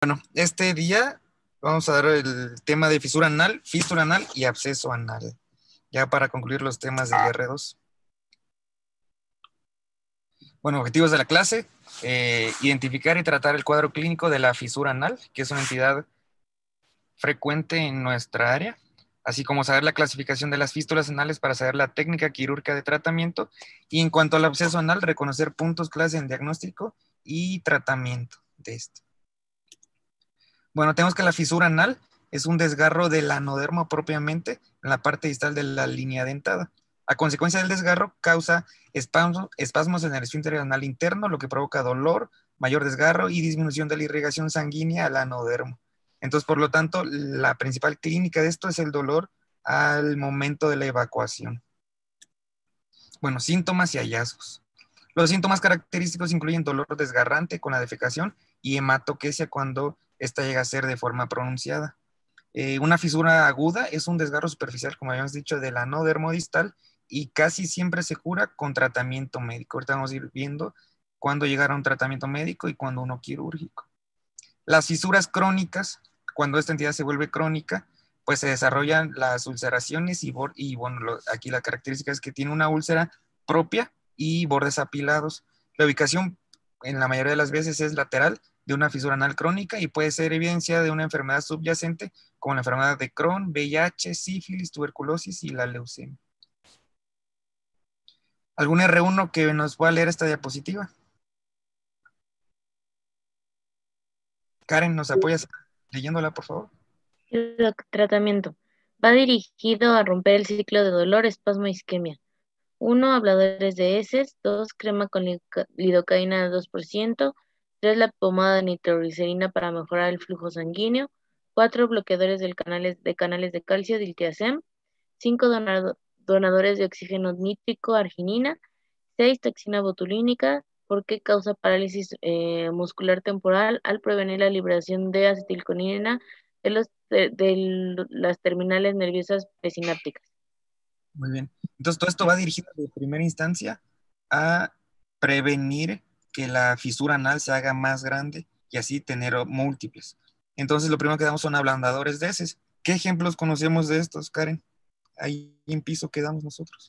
Bueno, este día vamos a dar el tema de fístula anal y absceso anal, ya para concluir los temas del R2. Bueno, objetivos de la clase: identificar y tratar el cuadro clínico de la fisura anal, que es una entidad frecuente en nuestra área, así como saber la clasificación de las fístulas anales para saber la técnica quirúrgica de tratamiento, y en cuanto al absceso anal, reconocer puntos clave en diagnóstico y tratamiento de este. Bueno, tenemos que la fisura anal es un desgarro del anodermo propiamente en la parte distal de la línea dentada. A consecuencia del desgarro, causa espasmos en el esfínter anal interno, lo que provoca dolor, mayor desgarro y disminución de la irrigación sanguínea al anodermo. Entonces, por lo tanto, la principal clínica de esto es el dolor al momento de la evacuación. Bueno, síntomas y hallazgos. Los síntomas característicos incluyen dolor desgarrante con la defecación y hematoquesia cuando esta llega a ser de forma pronunciada. Una fisura aguda es un desgarro superficial, como habíamos dicho, del anodermo distal, y casi siempre se cura con tratamiento médico. Ahorita vamos a ir viendo cuándo llegar a un tratamiento médico y cuándo uno quirúrgico. Las fisuras crónicas, cuando esta entidad se vuelve crónica, pues se desarrollan las ulceraciones y bueno, aquí la característica es que tiene una úlcera propia y bordes apilados. La ubicación en la mayoría de las veces es lateral de una fisura anal crónica y puede ser evidencia de una enfermedad subyacente como la enfermedad de Crohn, VIH, sífilis, tuberculosis y la leucemia. ¿Algún R1 que nos pueda leer esta diapositiva? Karen, ¿nos apoyas leyéndola, por favor? Tratamiento. Va dirigido a romper el ciclo de dolor, espasmo e isquemia. 1. Abladores de heces. 2. Crema con lidocaína al 2%. 3. La pomada de nitroglicerina para mejorar el flujo sanguíneo. 4. Bloqueadores de canales de calcio, diltiazem. 5. Donadores de oxígeno nítrico, arginina. 6. Toxina botulínica, porque causa parálisis muscular temporal al prevenir la liberación de acetilcolina de las terminales nerviosas presinápticas. Muy bien. Entonces, todo esto va dirigido de primera instancia a prevenir que la fisura anal se haga más grande y así tener múltiples. Entonces, lo primero que damos son ablandadores de heces. ¿Qué ejemplos conocemos de estos, Karen? Ahí en piso quedamos nosotros.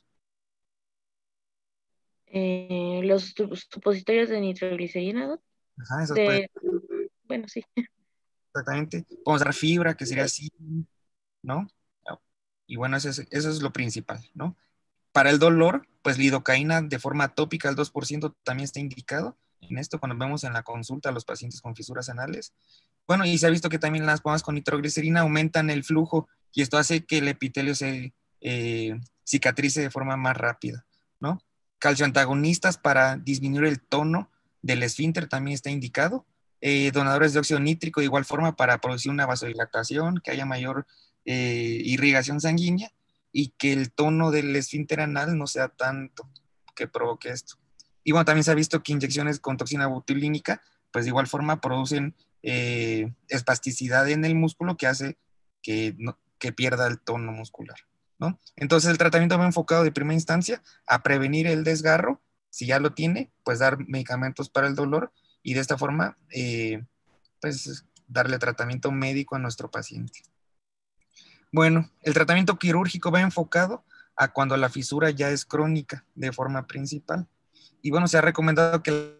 Los supositorios de nitroglicerina, Ajá, esos pueden, bueno, sí. exactamente. Podemos dar fibra, que sería así, ¿no? Y bueno, eso es lo principal, ¿no? Para el dolor, pues lidocaína de forma tópica al 2% también está indicado. En esto, cuando vemos en la consulta a los pacientes con fisuras anales. Bueno, y se ha visto que también las pomadas con nitroglicerina aumentan el flujo y esto hace que el epitelio se cicatrice de forma más rápida, ¿no? Calcioantagonistas para disminuir el tono del esfínter también está indicado. Donadores de óxido nítrico de igual forma para producir una vasodilatación, que haya mayor irrigación sanguínea y que el tono del esfínter anal no sea tanto que provoque esto. Y bueno, también se ha visto que inyecciones con toxina botulínica, pues de igual forma producen espasticidad en el músculo que hace que pierda el tono muscular, ¿no? Entonces el tratamiento va enfocado de primera instancia a prevenir el desgarro. Si ya lo tiene, pues dar medicamentos para el dolor y de esta forma, pues darle tratamiento médico a nuestro paciente. Bueno, el tratamiento quirúrgico va enfocado a cuando la fisura ya es crónica de forma principal. Y bueno, se ha recomendado que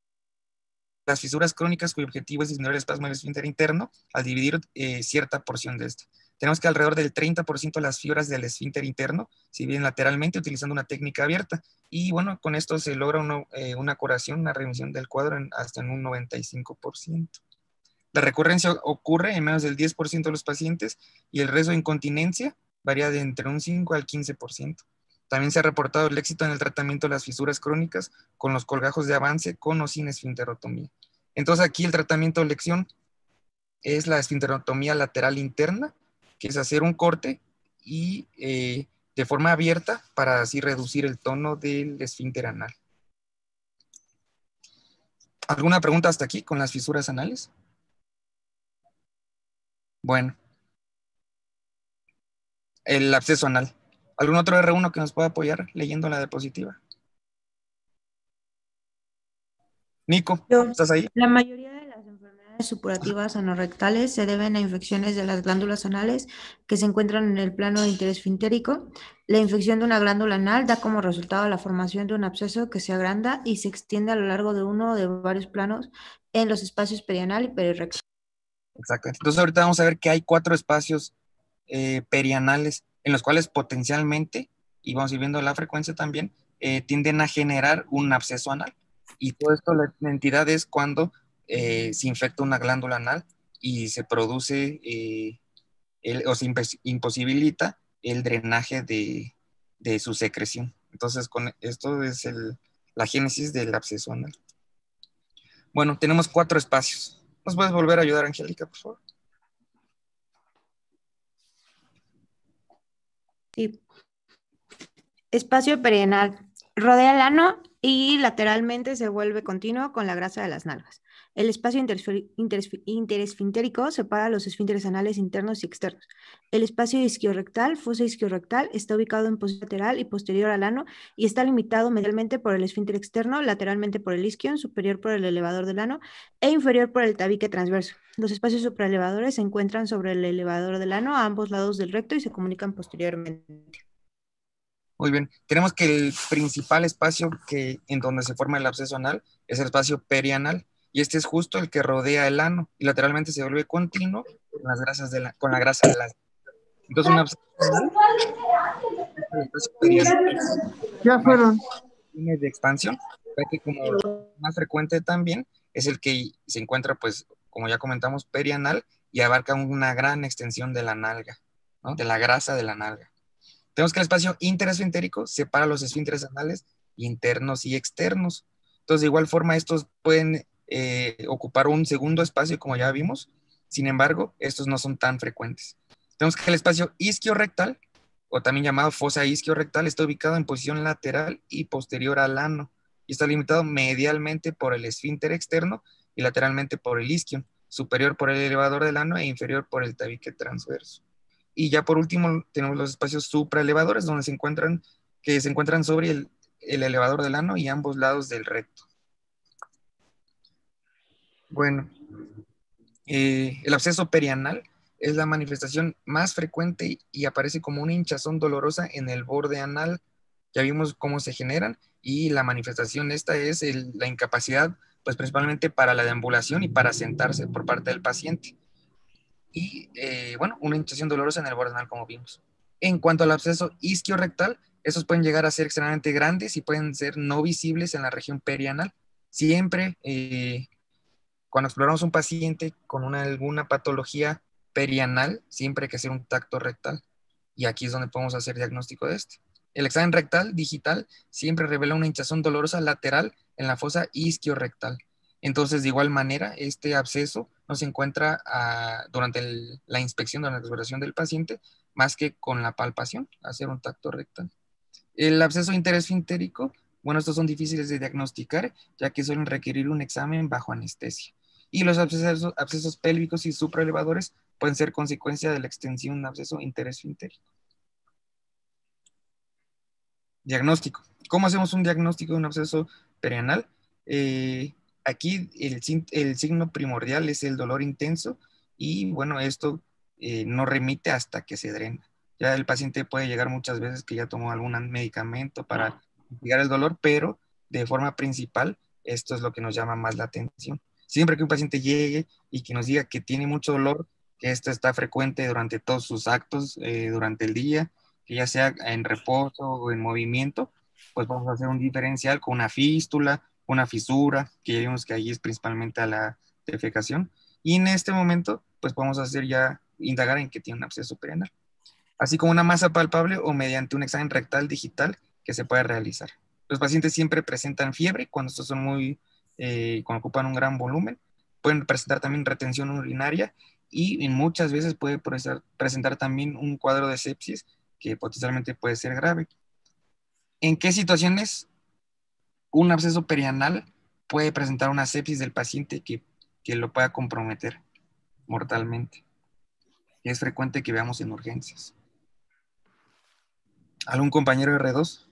las fisuras crónicas cuyo objetivo es disminuir el espasmo del esfínter interno al dividir cierta porción de este. Tenemos que alrededor del 30% de las fibras del esfínter interno se dividen lateralmente utilizando una técnica abierta. Y bueno, con esto se logra una curación, una remisión del cuadro hasta en un 95%. La recurrencia ocurre en menos del 10% de los pacientes y el riesgo de incontinencia varía de entre un 5 al 15%. También se ha reportado el éxito en el tratamiento de las fisuras crónicas con los colgajos de avance con o sin esfinterotomía. Entonces aquí el tratamiento de elección es la esfinterotomía lateral interna, que es hacer un corte y de forma abierta para así reducir el tono del esfínter anal. ¿Alguna pregunta hasta aquí con las fisuras anales? Bueno, el absceso anal. ¿Algún otro R1 que nos pueda apoyar leyendo la diapositiva? Nico, Yo, ¿estás ahí? la mayoría de las enfermedades supurativas anorrectales se deben a infecciones de las glándulas anales que se encuentran en el plano interesfintérico. La infección de una glándula anal da como resultado la formación de un absceso que se agranda y se extiende a lo largo de uno de varios planos en los espacios perianal y perirectal. Exactamente. Entonces ahorita vamos a ver que hay 4 espacios perianales en los cuales potencialmente, y vamos a ir viendo la frecuencia también, tienden a generar un absceso anal. Y todo esto, la entidad es cuando se infecta una glándula anal y se produce o se imposibilita el drenaje de su secreción. Entonces, con esto es la génesis del absceso anal. Bueno, tenemos 4 espacios. ¿Nos puedes volver a ayudar, Angélica, por favor? Sí. Espacio perianal. Rodea el ano y lateralmente se vuelve continuo con la grasa de las nalgas. El espacio interesfintérico separa los esfínteres anales internos y externos. El espacio isquiorrectal, fosa isquiorrectal, está ubicado en posición lateral y posterior al ano y está limitado medialmente por el esfínter externo, lateralmente por el isquion, superior por el elevador del ano e inferior por el tabique transverso. Los espacios supraelevadores se encuentran sobre el elevador del ano a ambos lados del recto y se comunican posteriormente. Muy bien. Tenemos que el principal espacio en donde se forma el absceso anal es el espacio perianal. Y este es justo el que rodea el ano y lateralmente se vuelve continuo con la grasa de las. Entonces, un absceso anal es el espacio perianal. Ya fueron. De expansión, ya que como más frecuente también es el que se encuentra, pues, como ya comentamos, perianal y abarca una gran extensión de la nalga, ¿no? De la grasa de la nalga. Tenemos que el espacio interesfintérico separa los esfínteres anales internos y externos. Entonces, de igual forma, estos pueden ocupar un segundo espacio, como ya vimos. Sin embargo, estos no son tan frecuentes. Tenemos que el espacio isquiorrectal, o también llamado fosa isquiorrectal, está ubicado en posición lateral y posterior al ano, y está limitado medialmente por el esfínter externo y lateralmente por el isquion, superior por el elevador del ano e inferior por el tabique transverso. Y ya por último tenemos los espacios supraelevadores, donde se encuentran sobre el elevador del ano y ambos lados del recto. Bueno, el absceso perianal es la manifestación más frecuente y aparece como una hinchazón dolorosa en el borde anal. Ya vimos cómo se generan y la manifestación esta es la incapacidad, pues principalmente para la deambulación y para sentarse por parte del paciente. Y bueno, una hinchazón dolorosa en el borde anal, como vimos. En cuanto al absceso isquiorrectal, esos pueden llegar a ser extremadamente grandes y pueden ser no visibles en la región perianal. Siempre, cuando exploramos un paciente con alguna patología perianal, siempre hay que hacer un tacto rectal. Y aquí es donde podemos hacer diagnóstico de este. El examen rectal digital siempre revela una hinchazón dolorosa lateral en la fosa isquiorrectal. Entonces, de igual manera, este absceso no se encuentra durante la inspección, durante la exploración del paciente, más que con la palpación, hacer un tacto rectal. El absceso interesfintérico, bueno, estos son difíciles de diagnosticar, ya que suelen requerir un examen bajo anestesia. Y los abscesos pélvicos y supraelevadores pueden ser consecuencia de la extensión de un absceso interesfintérico. Diagnóstico. ¿Cómo hacemos un diagnóstico de un absceso perianal? Aquí el signo primordial es el dolor intenso y bueno, esto no remite hasta que se drena. Ya el paciente puede llegar muchas veces que ya tomó algún medicamento para mitigar el dolor, pero de forma principal esto es lo que nos llama más la atención. Siempre que un paciente llegue y que nos diga que tiene mucho dolor, que esto está frecuente durante todos sus actos durante el día, que ya sea en reposo o en movimiento, pues vamos a hacer un diferencial con una fístula, una fisura, que ya vimos que ahí es principalmente a la defecación. Y en este momento, pues podemos indagar en que tiene un absceso perianal, así como una masa palpable o mediante un examen rectal digital que se puede realizar. Los pacientes siempre presentan fiebre cuando estos son cuando ocupan un gran volumen. Pueden presentar también retención urinaria y muchas veces puede presentar también un cuadro de sepsis que potencialmente puede ser grave. ¿En qué situaciones un absceso perianal puede presentar una sepsis del paciente que lo pueda comprometer mortalmente? Es frecuente que veamos en urgencias. ¿Algún compañero R2?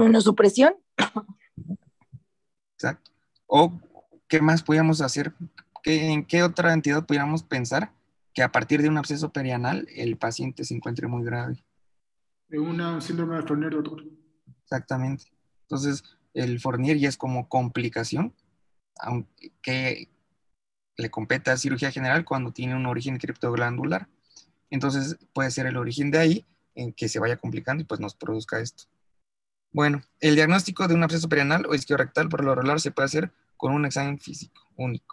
Inmunosupresión. Exacto. ¿O qué más podíamos hacer ¿En qué otra entidad pudiéramos pensar que a partir de un absceso perianal el paciente se encuentre muy grave? Es una síndrome de Fournier, doctor. Exactamente. Entonces, el Fournier ya es como complicación, aunque le compete a cirugía general cuando tiene un origen criptoglandular. Entonces, puede ser el origen de ahí en que se vaya complicando y pues nos produzca esto. Bueno, el diagnóstico de un absceso perianal o isquiorrectal por lo regular se puede hacer con un examen físico único.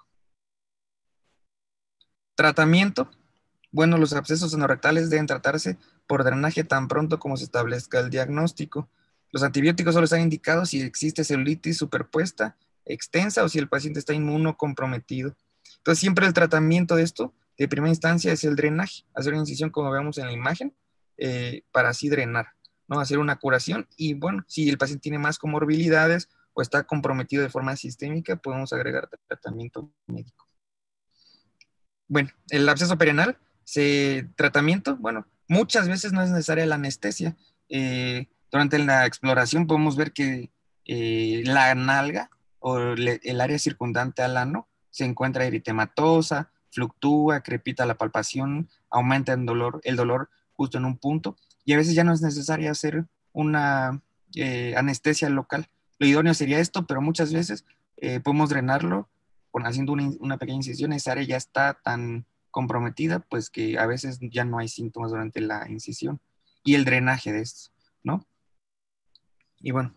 Tratamiento. Bueno, los abscesos anorrectales deben tratarse por drenaje tan pronto como se establezca el diagnóstico. Los antibióticos solo están indicados si existe celulitis superpuesta, extensa o si el paciente está inmunocomprometido. Entonces, siempre el tratamiento de esto, de primera instancia, es el drenaje. Hacer una incisión, como vemos en la imagen, para así drenar, ¿no? Hacer una curación. Y bueno, si el paciente tiene más comorbilidades o está comprometido de forma sistémica, podemos agregar tratamiento médico. Bueno, el absceso perianal, tratamiento, bueno, muchas veces no es necesaria la anestesia. Durante la exploración podemos ver que la nalga o el área circundante al ano se encuentra eritematosa, fluctúa, crepita la palpación, aumenta el dolor justo en un punto, y a veces ya no es necesaria hacer una anestesia local. Lo idóneo sería esto, pero muchas veces podemos drenarlo haciendo una pequeña incisión. Esa área ya está tan comprometida, pues que a veces ya no hay síntomas durante la incisión y el drenaje de esto, ¿no? Y bueno,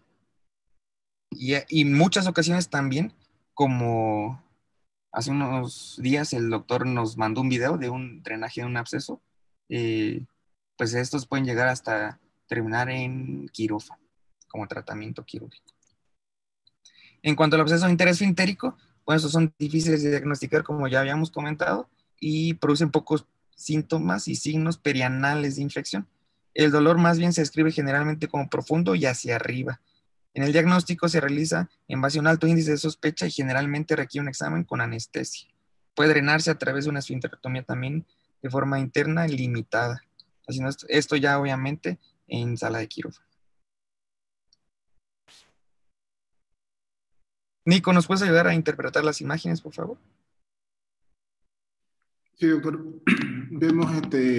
y muchas ocasiones también, como hace unos días el doctor nos mandó un video de un drenaje de un absceso, pues estos pueden llegar hasta terminar en quirófano, como tratamiento quirúrgico. En cuanto al absceso interesfintérico, bueno, estos son difíciles de diagnosticar, como ya habíamos comentado, y producen pocos síntomas y signos perianales de infección. El dolor más bien se describe generalmente como profundo y hacia arriba. En el diagnóstico se realiza en base a un alto índice de sospecha y generalmente requiere un examen con anestesia. Puede drenarse a través de una esfinterectomía también de forma interna limitada. Haciendo esto ya obviamente en sala de quirófano. Nico, ¿nos puedes ayudar a interpretar las imágenes, por favor? Sí, doctor. Vemos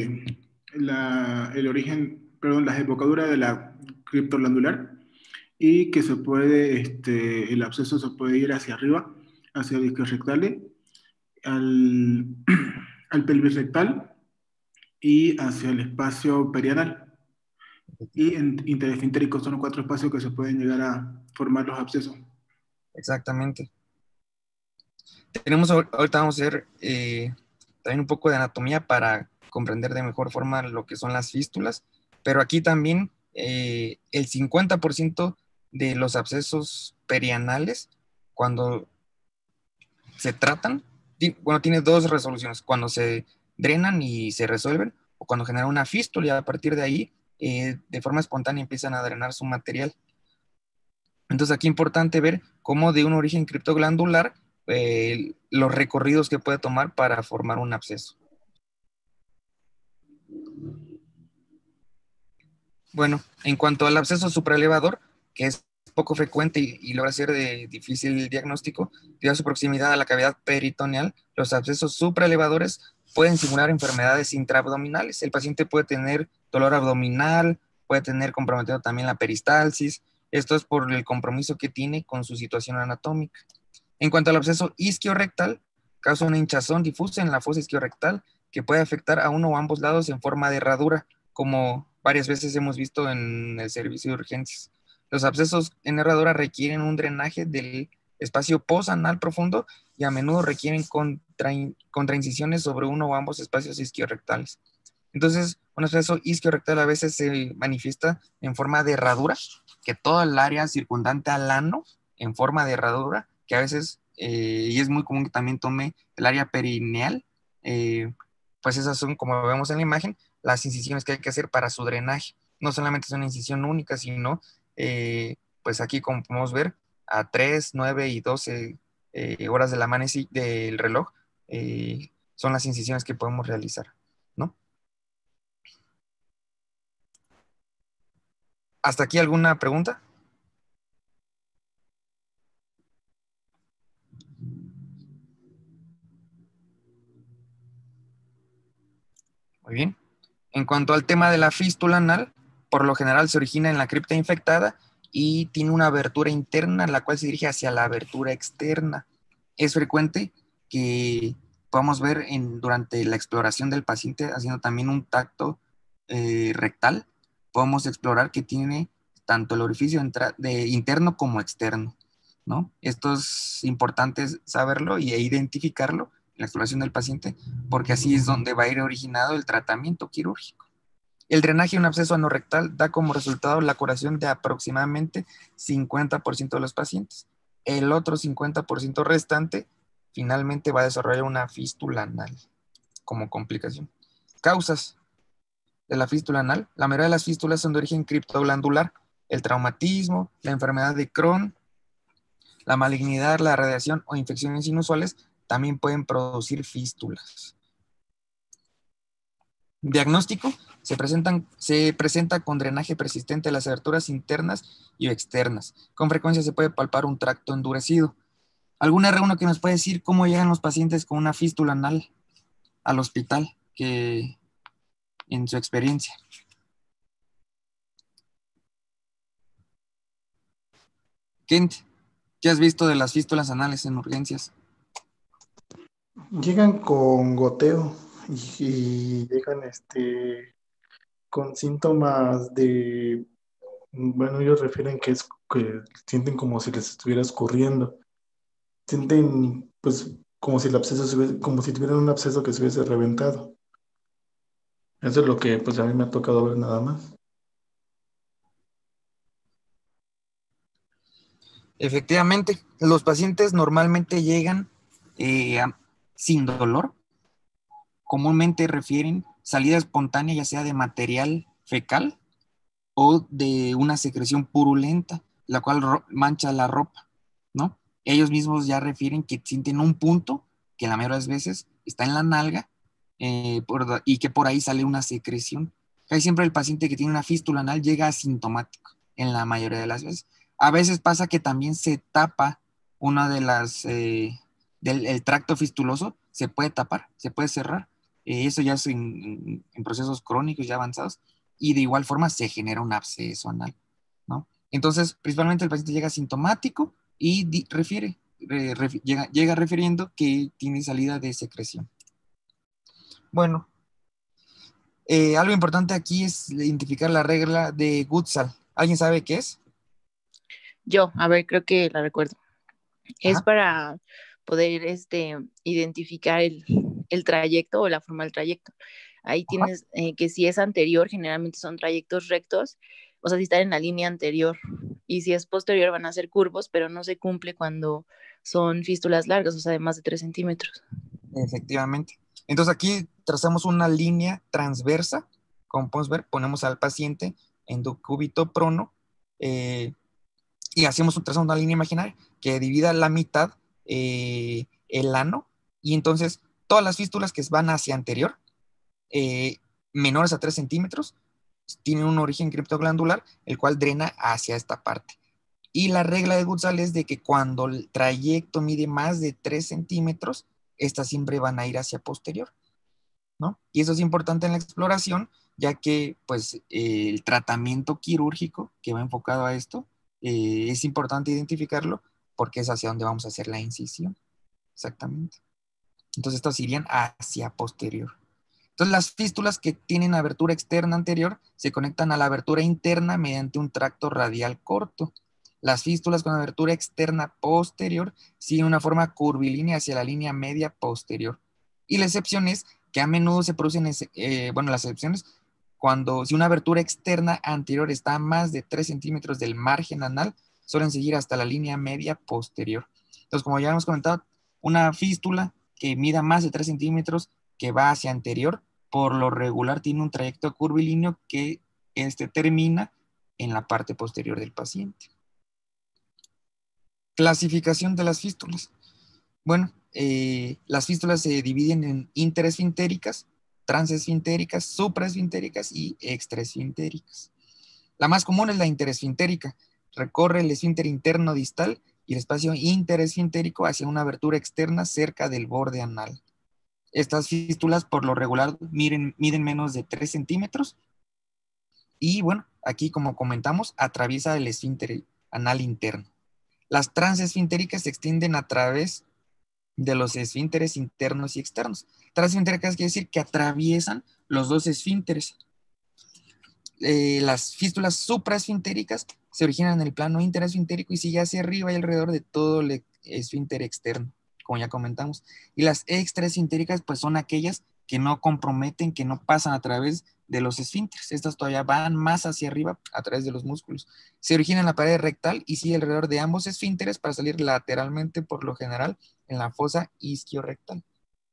el origen, perdón, la desembocadura de la criptoglandular y que se puede, el absceso se puede ir hacia arriba, hacia el disco rectal, al, al pelvis rectal y hacia el espacio perianal. Y en interesfintérico son los 4 espacios que se pueden llegar a formar los abscesos. Exactamente. Ahorita vamos a hacer también un poco de anatomía para comprender de mejor forma lo que son las fístulas, pero aquí también el 50% de los abscesos perianales, cuando se tratan, bueno, tiene dos resoluciones: cuando se drenan y se resuelven, o cuando generan una fístula y a partir de ahí, de forma espontánea, empiezan a drenar su material. Entonces aquí es importante ver cómo de un origen criptoglandular, los recorridos que puede tomar para formar un absceso. Bueno, en cuanto al absceso supraelevador, que es poco frecuente y logra ser de difícil diagnóstico, debido a su proximidad a la cavidad peritoneal, los abscesos supraelevadores pueden simular enfermedades intraabdominales. El paciente puede tener dolor abdominal, puede tener comprometido también la peristalsis. Esto es por el compromiso que tiene con su situación anatómica. En cuanto al absceso isquiorrectal, causa una hinchazón difusa en la fosa isquiorrectal que puede afectar a uno o ambos lados en forma de herradura, como varias veces hemos visto en el servicio de urgencias. Los abscesos en herradura requieren un drenaje del espacio posanal profundo y a menudo requieren contraincisiones sobre uno o ambos espacios isquiorrectales. Entonces, un absceso isquiorrectal a veces se manifiesta en forma de herradura, que toda el área circundante al ano en forma de herradura, que a veces, y es muy común que también tome el área perineal, pues esas son, como vemos en la imagen, las incisiones que hay que hacer para su drenaje. No solamente es una incisión única, sino, pues aquí como podemos ver, a 3, 9 y 12 horas del reloj, son las incisiones que podemos realizar, ¿no? ¿Hasta aquí alguna pregunta? Muy bien. En cuanto al tema de la fístula anal, por lo general se origina en la cripta infectada y tiene una abertura interna, la cual se dirige hacia la abertura externa. Es frecuente que podamos ver durante la exploración del paciente, haciendo también un tacto rectal, podemos explorar que tiene tanto el orificio interno como externo, ¿no? Esto es importante saberlo e identificarlo en la exploración del paciente, porque así es donde va a ir originado el tratamiento quirúrgico. El drenaje de un absceso anorrectal da como resultado la curación de aproximadamente 50% de los pacientes. El otro 50% restante finalmente va a desarrollar una fístula anal como complicación. Causas de la fístula anal. La mayoría de las fístulas son de origen criptoglandular. El traumatismo, la enfermedad de Crohn, la malignidad, la radiación o infecciones inusuales también pueden producir fístulas. Diagnóstico: se presenta con drenaje persistente de las aberturas internas y externas. Con frecuencia se puede palpar un tracto endurecido. ¿Algún R1 que nos puede decir cómo llegan los pacientes con una fístula anal al hospital, que en su experiencia? Kent, ¿qué has visto de las fístulas anales en urgencias? Llegan con goteo y llegan con síntomas de, bueno, ellos refieren que sienten como si les estuviera escurriendo. Sienten pues como si el absceso como si tuvieran un absceso que se hubiese reventado. Eso es lo que pues a mí me ha tocado ver nada más. Efectivamente, los pacientes normalmente llegan sin dolor. Comúnmente refieren salida espontánea, ya sea de material fecal o de una secreción purulenta, la cual mancha la ropa, ¿no? Ellos mismos ya refieren que sienten un punto que la mayoría de las veces está en la nalga y que por ahí sale una secreción. Casi siempre el paciente que tiene una fístula anal llega asintomático, en la mayoría de las veces. A veces pasa que también se tapa una de las, el tracto fistuloso, se puede tapar, se puede cerrar. Eso ya es en procesos crónicos ya avanzados, y de igual forma se genera un absceso anal, ¿no? Entonces, principalmente el paciente llega asintomático y llega refiriendo que tiene salida de secreción. Bueno, algo importante aquí es identificar la regla de Gutzal. ¿Alguien sabe qué es? Yo, a ver, creo que la recuerdo. Es Ajá. para poder identificar el trayecto o la forma del trayecto. Ahí tienes que si es anterior, generalmente son trayectos rectos, o sea, si están en la línea anterior. Y si es posterior, van a ser curvos, pero no se cumple cuando son fístulas largas, o sea, de más de 3 centímetros. Efectivamente. Entonces aquí trazamos una línea transversa. Como podemos ver, ponemos al paciente en decúbito prono y trazamos una línea imaginaria que divida la mitad el ano, y entonces todas las fístulas que van hacia anterior, menores a 3 centímetros, tienen un origen criptoglandular, el cual drena hacia esta parte. Y la regla de Gutzal es de que cuando el trayecto mide más de 3 centímetros, estas siempre van a ir hacia posterior, ¿no? Y eso es importante en la exploración, ya que pues el tratamiento quirúrgico que va enfocado a esto, es importante identificarlo porque es hacia donde vamos a hacer la incisión. Exactamente. Entonces estos irían hacia posterior. Entonces las fístulas que tienen abertura externa anterior se conectan a la abertura interna mediante un tracto radial corto. Las fístulas con abertura externa posterior siguen una forma curvilínea hacia la línea media posterior. Y la excepción es que a menudo se producen, las excepciones si una abertura externa anterior está a más de 3 centímetros del margen anal, suelen seguir hasta la línea media posterior. Entonces, como ya hemos comentado, una fístula que mida más de 3 centímetros que va hacia anterior, por lo regular tiene un trayecto curvilíneo que termina en la parte posterior del paciente. Clasificación de las fístulas. Bueno, las fístulas se dividen en interesfintéricas, transesfintéricas, supraesfintéricas y extraesfintéricas. La más común es la interesfintérica. Recorre el esfínter interno distal y el espacio interesfintérico hacia una abertura externa cerca del borde anal. Estas fístulas por lo regular miden menos de 3 centímetros y bueno, aquí como comentamos, atraviesa el esfínter anal interno. Las transesfintéricas se extienden a través de los esfínteres internos y externos. Transesfintéricas quiere decir que atraviesan los dos esfínteres. Las fístulas supraesfintéricas se originan en el plano interesfintérico y siguen hacia arriba y alrededor de todo el esfínter externo, como ya comentamos. Y las extraesfintéricas pues son aquellas que no comprometen, que no pasan a través de los esfínteres. Estas todavía van más hacia arriba a través de los músculos. Se origina en la pared rectal y sigue alrededor de ambos esfínteres para salir lateralmente, por lo general, en la fosa isquiorrectal.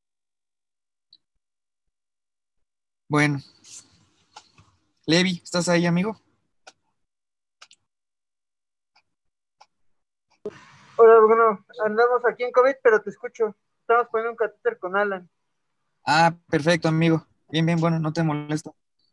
Bueno, Levi, ¿estás ahí, amigo? Hola, bueno, andamos aquí en COVID, pero te escucho. Estamos poniendo un catéter con Alan. Ah, perfecto, amigo. Bien, bien, bueno, no te molesto.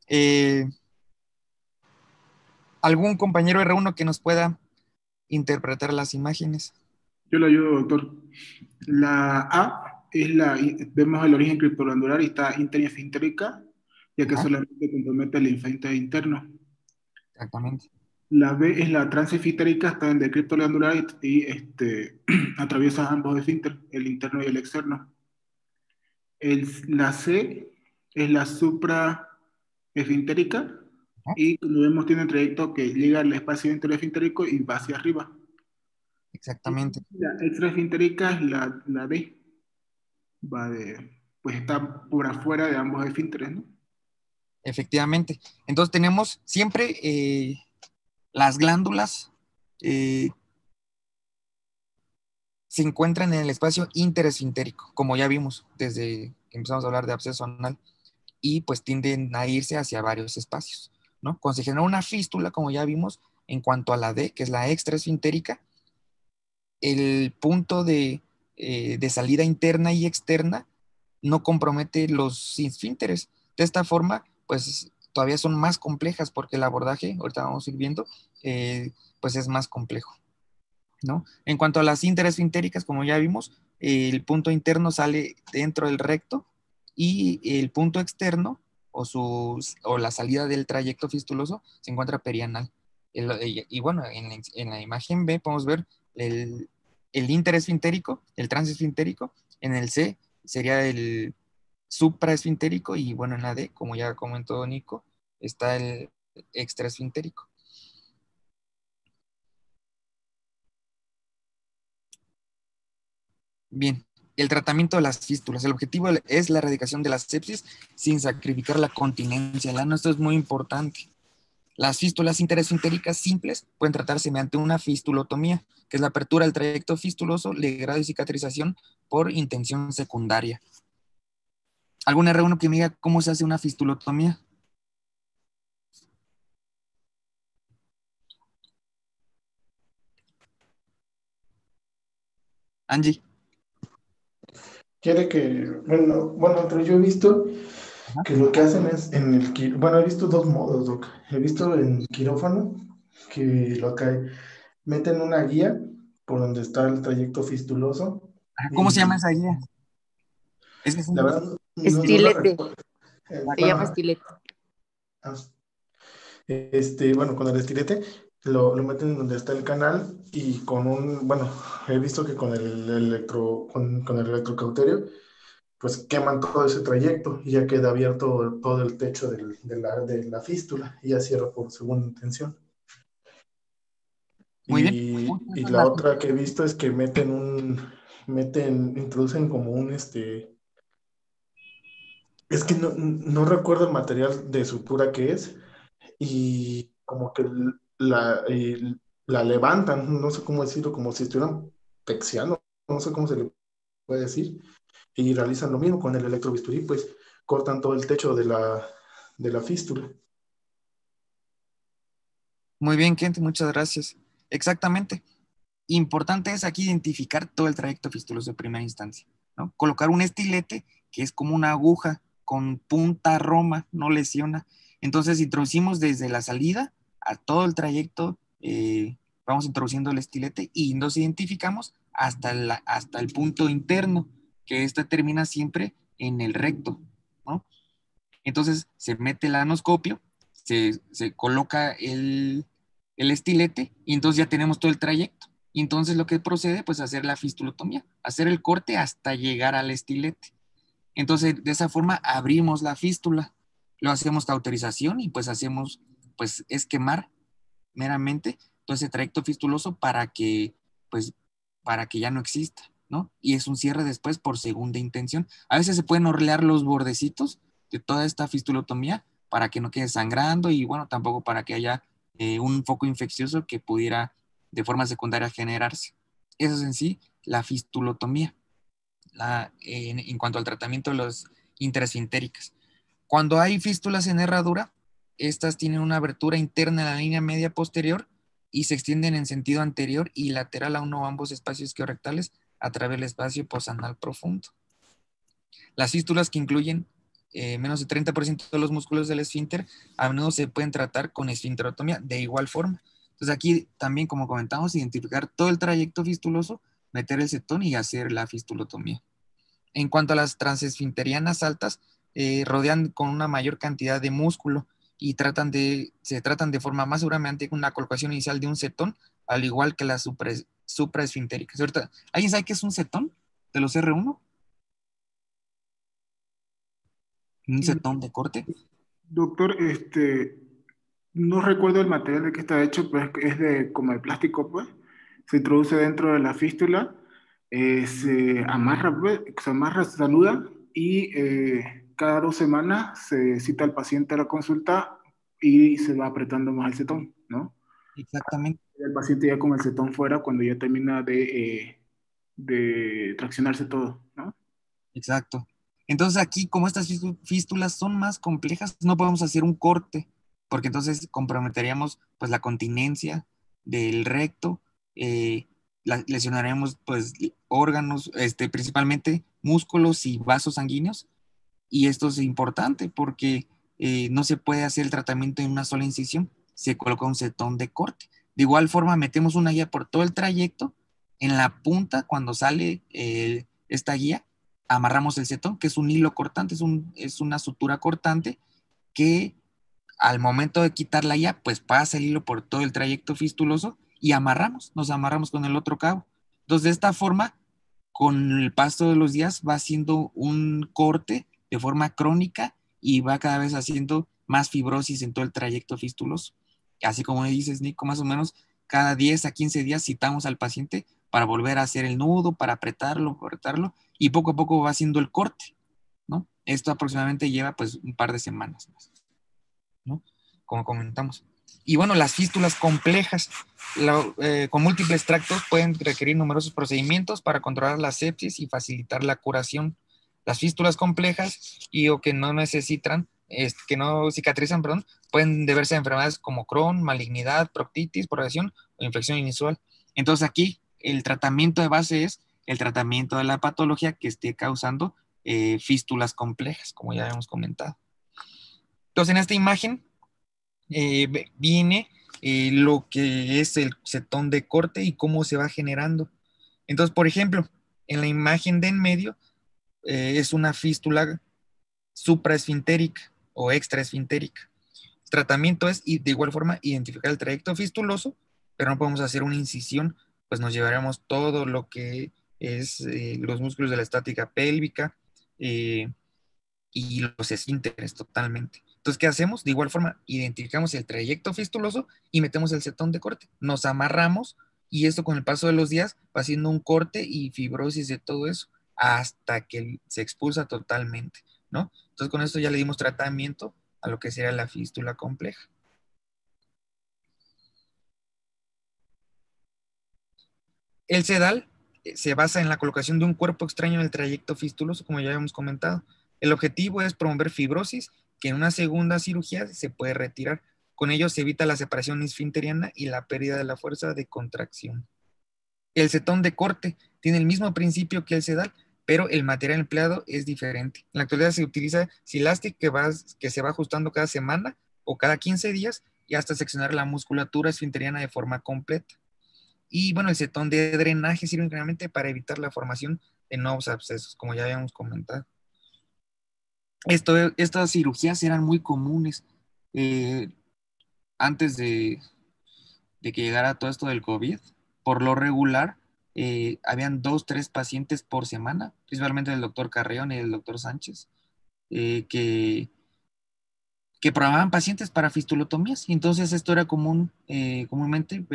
¿Algún compañero R1 que nos pueda interpretar las imágenes? Yo le ayudo, doctor. La A vemos el origen criptoglandular y está interesfintérica, ya que Ajá, solamente compromete el esfínter interno. exactamente. La B es la transesfintérica, está en el criptoglandular atraviesa ambos esfínteres, el interno y el externo. La C es la supraesfintérica Ajá, y como vemos tiene un trayecto que llega al espacio interesfintérico y va hacia arriba. exactamente. La extraesfintérica es la D, pues está por afuera de ambos esfínteres, ¿no? Efectivamente. Entonces tenemos siempre las glándulas se encuentran en el espacio interesfintérico, como ya vimos desde que empezamos a hablar de absceso anal, y pues tienden a irse hacia varios espacios, ¿no? Cuando se genera una fístula, como ya vimos, en cuanto a la D, que es la extraesfintérica, el punto de salida interna y externa no compromete los esfínteres. De esta forma, pues todavía son más complejas porque el abordaje, ahorita vamos a ir viendo, pues es más complejo, ¿no? En cuanto a las interesfintéricas, como ya vimos, el punto interno sale dentro del recto y el punto externo o la salida del trayecto fistuloso se encuentra perianal. Y bueno, en la imagen B podemos ver el interesfintérico, el transesfintérico, en el C sería el supraesfintérico y bueno, en la D, como ya comentó Nico, está el extraesfintérico. Bien, el tratamiento de las fístulas. El objetivo es la erradicación de la sepsis sin sacrificar la continencia del ano. Esto es muy importante. Las fístulas interesfintéricas simples pueden tratarse mediante una fistulotomía, que es la apertura del trayecto fistuloso, legrado y cicatrización por intención secundaria. ¿Algún R1 que me diga cómo se hace una fistulotomía? Angie. Quiere que, bueno, pero yo he visto Ajá. que lo que hacen es bueno, he visto dos modos, Doc. He visto en quirófano que lo que meten una guía por donde está el trayecto fistuloso ¿Cómo se llama y esa guía? Ese es la un... verdad no la Estilete. recuerdo. Se Bueno, llama estilete. ah, bueno, con el estilete lo meten donde está el canal y bueno, he visto que con con el electrocauterio, pues queman todo ese trayecto y ya queda abierto todo el techo de la fístula y ya cierra por segunda intención. Muy bien. Y la otra que he visto es que introducen como es que no recuerdo el material de sutura que es, y como que la levantan, no sé cómo decirlo, como si estuvieran pexiando, no sé cómo se le puede decir, y realizan lo mismo con el electrobisturí, pues cortan todo el techo de la fístula. Muy bien, Kent, muchas gracias. Exactamente. Importante es aquí identificar todo el trayecto fistuloso de primera instancia, ¿no? Colocar un estilete que es como una aguja con punta roma, no lesiona. Entonces introducimos desde la salida a todo el trayecto, vamos introduciendo el estilete y nos identificamos hasta el punto interno, que este termina siempre en el recto, ¿no? Entonces se mete el anoscopio, se coloca el estilete y entonces ya tenemos todo el trayecto. Y entonces lo que procede, pues hacer la fistulotomía, hacer el corte hasta llegar al estilete. Entonces de esa forma abrimos la fístula, lo hacemos cauterización y pues hacemos, pues es quemar meramente todo ese trayecto fistuloso pues, para que ya no exista, ¿no? Y es un cierre después por segunda intención. A veces se pueden orlear los bordecitos de toda esta fistulotomía para que no quede sangrando y bueno, tampoco para que haya un foco infeccioso que pudiera de forma secundaria generarse. Eso es en sí la fistulotomía en cuanto al tratamiento de los intraesfintéricas. Cuando hay fístulas en herradura, estas tienen una abertura interna en la línea media posterior y se extienden en sentido anterior y lateral a uno o ambos espacios isquiorectales a través del espacio posanal profundo. Las fístulas que incluyen menos del 30% de los músculos del esfínter a menudo se pueden tratar con esfinterotomía de igual forma. Entonces aquí también, como comentamos, identificar todo el trayecto fistuloso, meter el cetón y hacer la fistulotomía. En cuanto a las transesfinterianas altas, rodean con una mayor cantidad de músculo y se tratan de forma más seguramente con una colocación inicial de un cetón, al igual que las supraesfintéricas. Ahorita, ¿alguien sabe qué es un cetón de los R1? ¿Un cetón de corte? Doctor, no recuerdo el material de que está hecho, pero es de como de plástico, pues. Se introduce dentro de la fístula, se amarra, pues, se amarra, se saluda y cada 2 semanas se cita al paciente a la consulta y se va apretando más el cetón, ¿no? Exactamente. El paciente ya con el cetón fuera cuando ya termina de traccionarse todo, ¿no? Exacto. Entonces aquí, como estas fístulas son más complejas, no podemos hacer un corte, porque entonces comprometeríamos pues la continencia del recto, lesionaremos pues órganos, principalmente músculos y vasos sanguíneos, y esto es importante porque no se puede hacer el tratamiento en una sola incisión, se coloca un cetón de corte. De igual forma, metemos una guía por todo el trayecto, en la punta, cuando sale esta guía, amarramos el cetón, que es un hilo cortante, es una sutura cortante que al momento de quitar la guía, pues pasa el hilo por todo el trayecto fistuloso y nos amarramos con el otro cabo. Entonces, de esta forma, con el paso de los días va haciendo un corte de forma crónica y va cada vez haciendo más fibrosis en todo el trayecto fistuloso. Así como dices, Nico, más o menos cada 10 a 15 días citamos al paciente para volver a hacer el nudo, para apretarlo, y poco a poco va haciendo el corte, ¿no? Esto aproximadamente lleva pues un par de semanas más, ¿no? Como comentamos. Y bueno, las fístulas complejas con múltiples tractos pueden requerir numerosos procedimientos para controlar la sepsis y facilitar la curación. Las fístulas complejas o que no necesitan, que no cicatrizan, perdón, pueden deberse a enfermedades como Crohn, malignidad, proctitis, progresión o infección inusual. Entonces aquí el tratamiento de base es el tratamiento de la patología que esté causando fístulas complejas, como ya hemos comentado. Entonces en esta imagen viene lo que es el cetón de corte y cómo se va generando. Entonces, por ejemplo, en la imagen de en medio es una fístula supraesfintérica o extraesfintérica. El tratamiento es, de igual forma, identificar el trayecto fistuloso, pero no podemos hacer una incisión, pues nos llevaremos todo lo que es los músculos de la estática pélvica y los esfínteres totalmente. Entonces, ¿qué hacemos? De igual forma, identificamos el trayecto fistuloso y metemos el cetón de corte. Nos amarramos y esto con el paso de los días va haciendo un corte y fibrosis de todo eso hasta que se expulsa totalmente, ¿no? Entonces, con esto ya le dimos tratamiento a lo que sería la fístula compleja. El sedal se basa en la colocación de un cuerpo extraño en el trayecto fistuloso, como ya habíamos comentado. El objetivo es promover fibrosis, que en una segunda cirugía se puede retirar. Con ello se evita la separación esfinteriana y la pérdida de la fuerza de contracción. El cetón de corte tiene el mismo principio que el sedal, pero el material empleado es diferente. En la actualidad se utiliza Silastic que se va ajustando cada semana o cada 15 días y hasta seccionar la musculatura esfinteriana de forma completa. Y bueno, el cetón de drenaje sirve generalmente para evitar la formación de nuevos abscesos, como ya habíamos comentado. Estas cirugías eran muy comunes antes de que llegara todo esto del COVID. Por lo regular, habían 2, 3 pacientes por semana, principalmente el doctor Carreón y el doctor Sánchez, que programaban pacientes para fistulotomías. Entonces esto era comúnmente,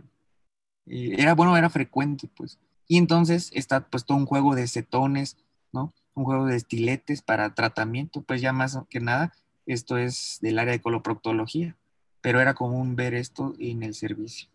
era frecuente, pues. Y entonces está pues todo un juego de cetones, ¿no? Un juego de estiletes para tratamiento, pues ya más que nada, esto es del área de coloproctología, pero era común ver esto en el servicio.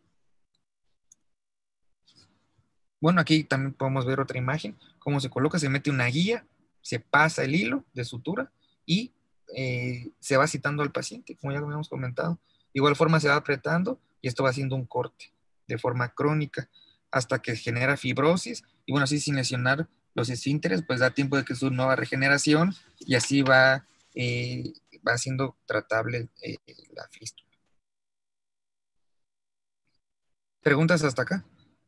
Bueno, aquí también podemos ver otra imagen, cómo se coloca, se mete una guía, se pasa el hilo de sutura y se va citando al paciente, como ya lo habíamos comentado. De igual forma se va apretando y esto va haciendo un corte de forma crónica hasta que genera fibrosis y bueno, así sin lesionar los esfínteres, pues da tiempo de que su nueva regeneración y así va siendo tratable la fístula. ¿Preguntas hasta acá?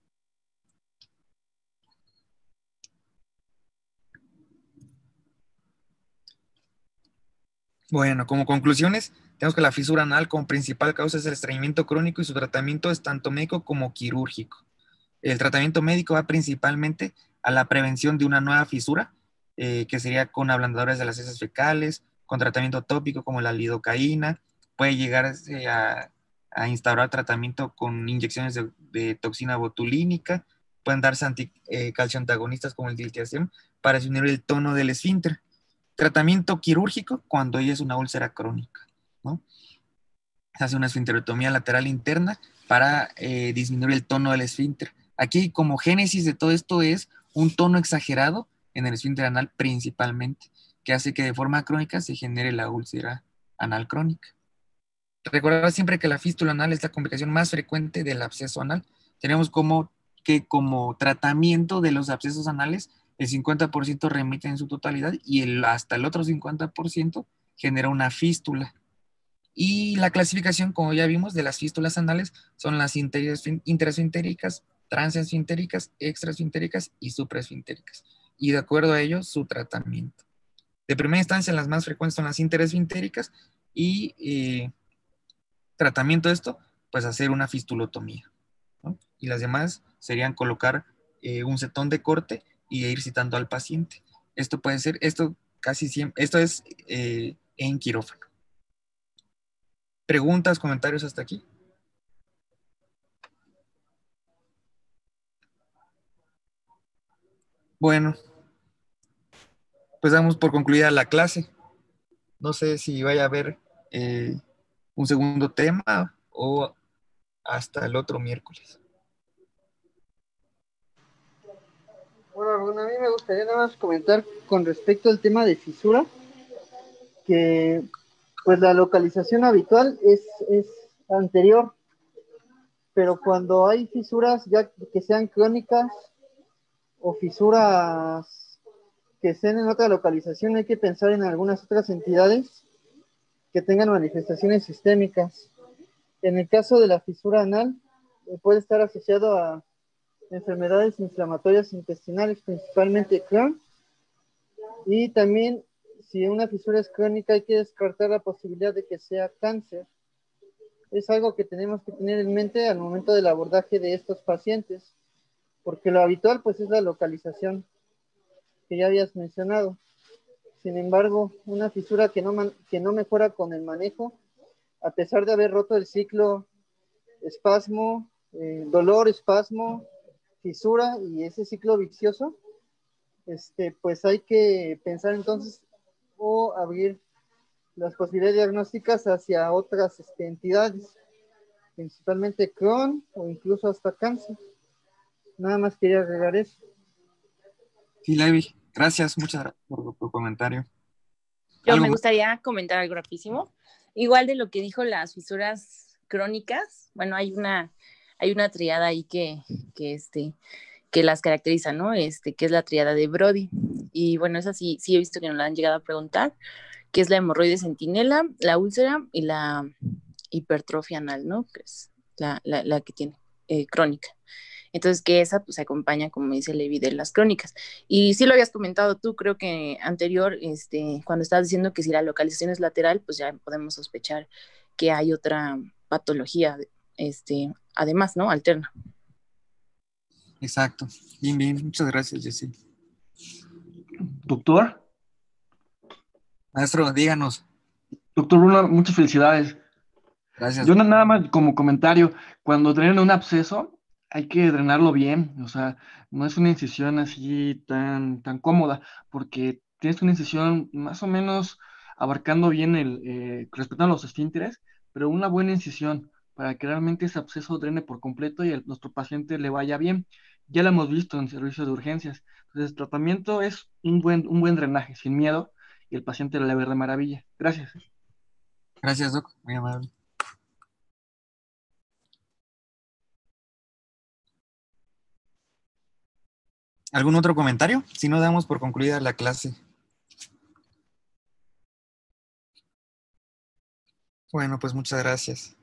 Bueno, como conclusiones, tenemos que la fisura anal como principal causa es el estreñimiento crónico y su tratamiento es tanto médico como quirúrgico. El tratamiento médico va principalmente a la prevención de una nueva fisura, que sería con ablandadores de las heces fecales, con tratamiento tópico como la lidocaína, puede llegar a instaurar tratamiento con inyecciones de toxina botulínica, pueden darse calcio antagonistas como el diltiazem para disminuir el tono del esfínter. Tratamiento quirúrgico cuando ella es una úlcera crónica, ¿no? Se hace una esfinterotomía lateral interna para disminuir el tono del esfínter. Aquí, como génesis de todo esto, es un tono exagerado en el esfínter anal principalmente, que hace que de forma crónica se genere la úlcera anal crónica. Recordar siempre que la fístula anal es la complicación más frecuente del absceso anal. Tenemos como tratamiento de los abscesos anales, el 50% remite en su totalidad y hasta el otro 50% genera una fístula. Y la clasificación, como ya vimos, de las fístulas anales son las interesfintéricas, transesfintéricas, extraesfintéricas y supraesfintéricas. Y de acuerdo a ello, su tratamiento. De primera instancia, las más frecuentes son las interesfintéricas y tratamiento de esto, pues hacer una fistulotomía, ¿no? Y las demás serían colocar un cetón de corte y ir citando al paciente. Esto puede ser, esto casi siempre, esto es en quirófano. ¿Preguntas, comentarios hasta aquí? Bueno, pues damos por concluida la clase. No sé si vaya a haber un segundo tema o hasta el otro miércoles. Bueno, a mí me gustaría nada más comentar con respecto al tema de fisura, que pues la localización habitual es anterior, pero cuando hay fisuras ya que sean crónicas o fisuras que estén en otra localización, hay que pensar en algunas otras entidades que tengan manifestaciones sistémicas. En el caso de la fisura anal, puede estar asociado a enfermedades inflamatorias intestinales, principalmente Crohn, y también si una fisura es crónica hay que descartar la posibilidad de que sea cáncer. Es algo que tenemos que tener en mente al momento del abordaje de estos pacientes, porque lo habitual pues es la localización que ya habías mencionado. Sin embargo, una fisura que no mejora con el manejo, a pesar de haber roto el ciclo espasmo, dolor, espasmo, fisura y ese ciclo vicioso, pues hay que pensar entonces o abrir las posibilidades diagnósticas hacia otras entidades, principalmente Crohn o incluso hasta cáncer. Nada más quería agregar eso. Sí, Levi, gracias, muchas gracias por tu comentario. Yo me gustaría comentar algo rapidísimo. Igual de lo que dijo las fisuras crónicas, bueno, hay una triada ahí que las caracteriza, ¿no? Que es la triada de Brody. Y bueno, esa sí he visto que nos la han llegado a preguntar, que es la hemorroide centinela, la úlcera y la hipertrofia anal, ¿no? Que es la que tiene crónica. Entonces, que esa pues se acompaña, como dice Levi, de las crónicas. Y sí lo habías comentado tú, creo que anterior, cuando estabas diciendo que si la localización es lateral, pues ya podemos sospechar que hay otra patología, además, ¿no? Alterna. Exacto. Bien, bien. Muchas gracias, Jessy. Doctor. Maestro, díganos. Doctor Bruno, muchas felicidades. Gracias. Yo nada más como comentario, cuando drenan un absceso, hay que drenarlo bien, o sea, no es una incisión así tan cómoda, porque tienes una incisión más o menos abarcando bien respetando los esfínteres, pero una buena incisión para que realmente ese absceso drene por completo y a nuestro paciente le vaya bien. Ya lo hemos visto en servicios de urgencias. Entonces, el tratamiento es un buen drenaje, sin miedo, y el paciente le va a ver de maravilla. Gracias. Gracias, Doc. Muy amable. ¿Algún otro comentario? Si no, damos por concluida la clase. Bueno, pues muchas gracias.